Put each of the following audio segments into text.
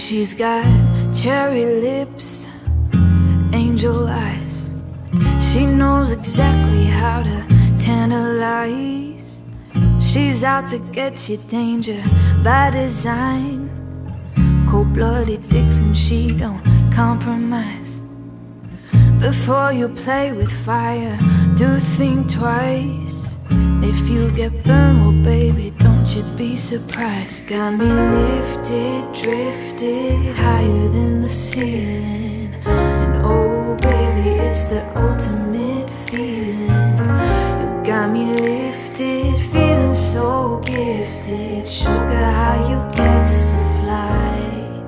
She's got cherry lips, angel eyes. She knows exactly how to tantalize. She's out to get you, danger by design. Cold-blooded vixen, she don't compromise. Before you play with fire, do think twice. If you get burned, well baby, don't you be surprised. Got me lifted, drifted higher than the ceiling. And oh baby, it's the ultimate feeling. You got me lifted, feeling so gifted. Sugar, how you get so fly.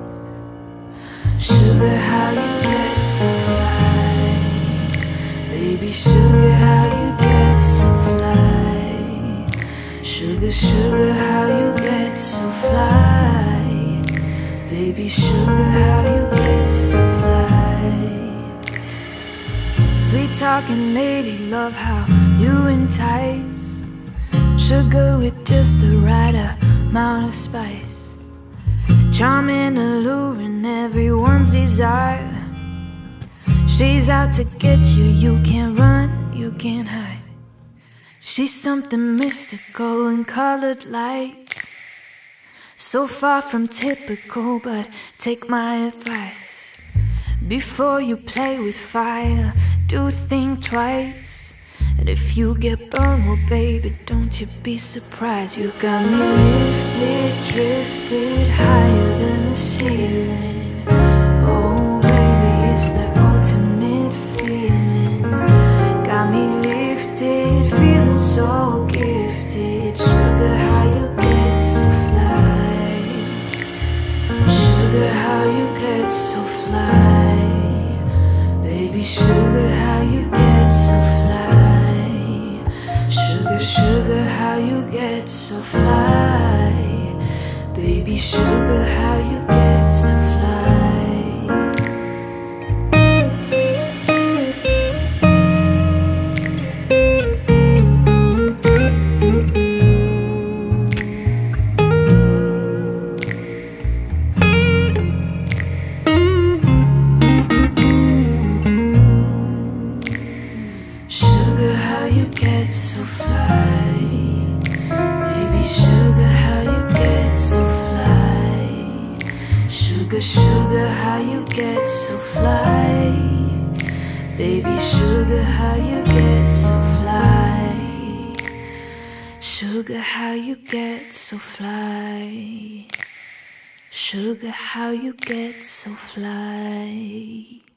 Sugar, how you get so fly. Baby, sugar, how you get so fly. Sugar, sugar, how you get so fly. Baby, sugar, how you get so fly. Sweet talking lady, love how you entice. Sugar with just the right amount of spice. Charming, alluring, everyone's desire. She's out to get you, you can't run, you can't hide. She's something mystical in colored lights. So far from typical, but take my advice. Before you play with fire, do think twice. And if you get burned, well baby, don't you be surprised. You got me lifted, drifted higher than the ceiling. Oh baby, it's the ultimate feeling. Got me lifted, feeling so gifted. Sugar, how you get so fly. Sugar, how you get so fly. Baby, sugar, how you get so fly. Sugar, sugar, how you get so fly. Baby, sugar, how you get so fly. Sugar, how you get so fly. Baby, sugar, how you get so fly. Sugar, sugar, how you get so fly. Baby, sugar, how you get so fly. Sugar, how you get so fly. Sugar, how you get so fly.